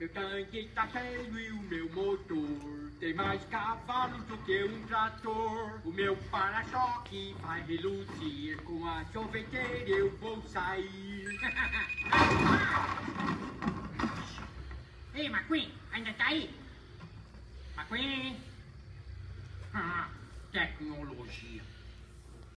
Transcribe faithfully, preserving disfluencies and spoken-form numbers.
Meu tanque tá cheio e o meu motor tem mais cavalos do que um trator. O meu para-choque vai reluzir, com a sorveteira eu vou sair. Ei, McQueen, ainda tá aí? McQueen? Ah, tecnologia.